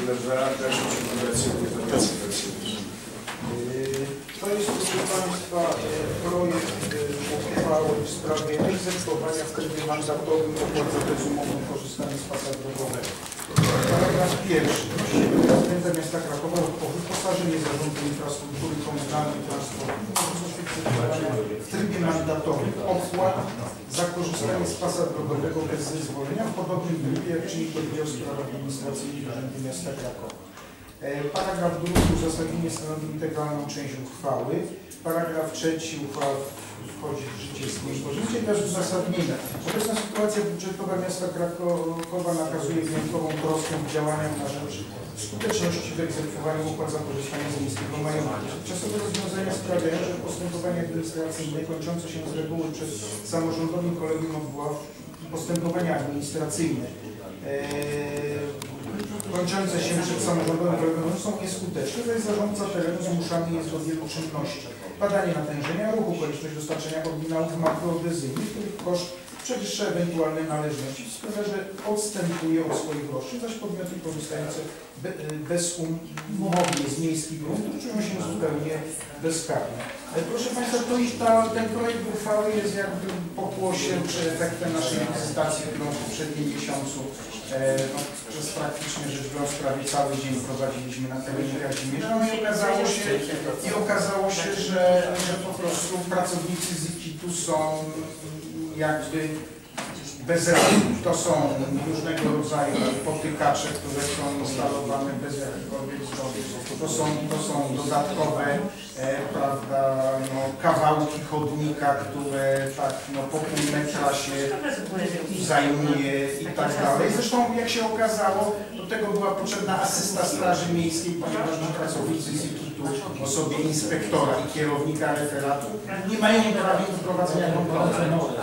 za dalszą publikację interpretacji. To jest, proszę Państwa, projekt uchwały w sprawie egzekwowania w trybie mandatowym opłat za bezumowne korzystanie z pasa drogowego. Paragraf pierwszy. Prezydenta Miasta Krakowa o wyposażenie Zarządu Infrastruktury Komunalnej i Transportu w trybie mandatowym opłat za korzystanie z pasa drogowego bez zezwolenia w podobnym trybie, jak czyni to Wydział Spraw Administracyjnych Urzędu Miasta Krakowa. Paragraf drugi. Uzasadnienie stanowi integralną część uchwały. Paragraf trzeci. Uchwała wchodzi w życie z dniem podjęcia i też uzasadnienia. Obecna sytuacja budżetowa Miasta Krakowa nakazuje wyjątkową troskę w działaniach na rzecz skuteczności w egzekwowaniu opłat za korzystanie z miejskiego majątku. Czasowe rozwiązania sprawiają, że postępowania administracyjne kończące się z reguły przez samorządowym kolegium odwoław postępowania administracyjne kończące się przed samorządowym kolegium są nieskuteczne, zaś zarządca terenu zmuszany jest do wielu czynności. Badanie natężenia ruchu, konieczność dostarczenia oryginałów makroadhezyjnych, których koszt przewyższa ewentualne należności, sprawia, że odstępuje od swoich roszczeń, zaś podmioty korzystające bezumownie z miejskich gruntów czują się zupełnie bezkarne. Proszę Państwa, to już ten projekt uchwały jest jakby pokłosiem czy efektem naszej wizytacji, którą w poprzednim miesiącu przez praktycznie rzecz biorąc prawie cały dzień prowadziliśmy na terenie Kazimierza. No i okazało się, że po prostu pracownicy ZIKIT-u są jakby bez reguł. To są różnego rodzaju potykacze, które są instalowane bez jakichkolwiek zgody. To są dodatkowe prawda, kawałki chodnika, które tak po pół metra się zajmuje i tak dalej. Zresztą jak się okazało, do tego była potrzebna asysta Straży Miejskiej, ponieważ pracownicy ZIKIT-u w osobie inspektora i kierownika referatu nie mają prawa do prowadzenia kontroli.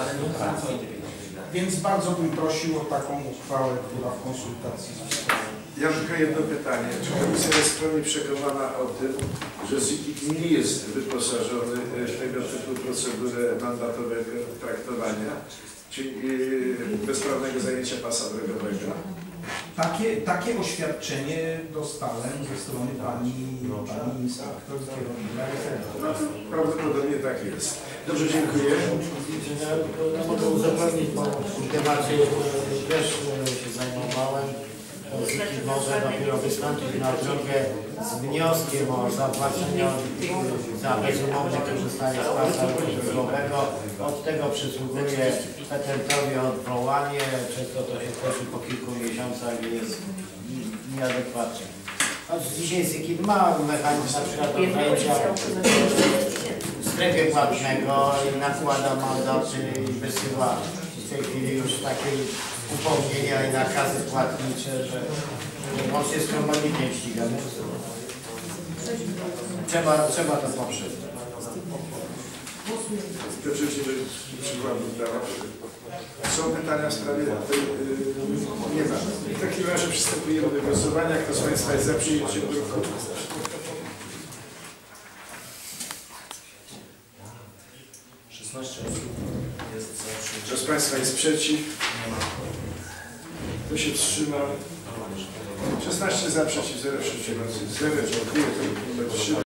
Więc bardzo bym prosił o taką uchwałę, która w konsultacji została. Ja mam tylko jedno pytanie. Czy komisja jest w pełni przekonana o tym, że ZIKIT nie jest wyposażony w tego typu procedurę mandatowego traktowania, czyli bezprawnego zajęcia pasa drogowego? Takie oświadczenie dostałem ze strony pani inspektor kierownika referatu. No, prawdopodobnie tak jest. Dobrze, dziękuję. Ja mogę uzupełnić, bo w tym temacie też się zajmowałem. ZIKIT może dopiero wystąpić na drogę z wnioskiem o zapłacenie za bezumowne korzystanie z pasa drogowego. Od tego przysługuje petentowi odwołanie. Często to się kończy po kilku miesiącach i jest nieadekwatne. Dzisiaj ZIKIT ma mechanizm na przykład do zdjęcia w strefie płatnego i nakłada mandaty i wysyła w tej chwili już takie upomnienia i nakazy płatnicze, że łącznie z komornikiem ścigamy. Trzeba to poprzeć. Przechodzimy do przykładu prawa. Są pytania w sprawie tej... Nie ma. W takim razie przystępujemy do głosowania. Kto z Państwa jest za przyjęciem druku? Kto z Państwa jest przeciw? Kto się wstrzymał? 16 za, przeciw, 0 wstrzymał. 0, dziękuję.